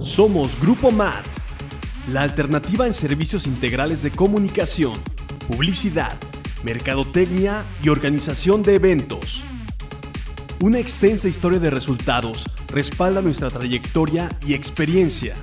Somos Grupo MAT, la alternativa en servicios integrales de comunicación, publicidad, mercadotecnia y organización de eventos. Una extensa historia de resultados respalda nuestra trayectoria y experiencia.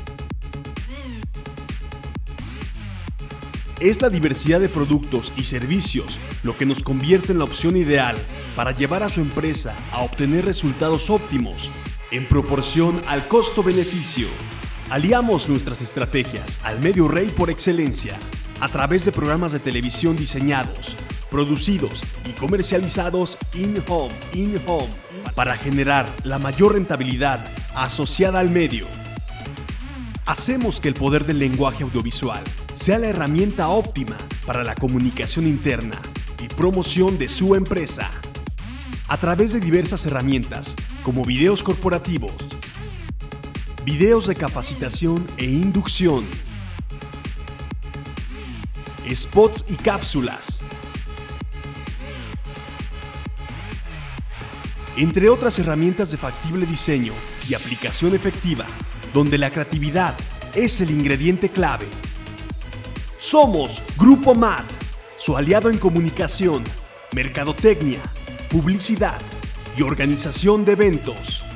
Es la diversidad de productos y servicios lo que nos convierte en la opción ideal para llevar a su empresa a obtener resultados óptimos en proporción al costo-beneficio. Aliamos nuestras estrategias al medio rey por excelencia a través de programas de televisión diseñados, producidos y comercializados in-home para generar la mayor rentabilidad asociada al medio. Hacemos que el poder del lenguaje audiovisual sea la herramienta óptima para la comunicación interna y promoción de su empresa. A través de diversas herramientas como videos corporativos, videos de capacitación e inducción, spots y cápsulas, entre otras herramientas de factible diseño y aplicación efectiva, donde la creatividad es el ingrediente clave. Somos Grupo MAT, su aliado en comunicación, mercadotecnia, publicidad y organización de eventos.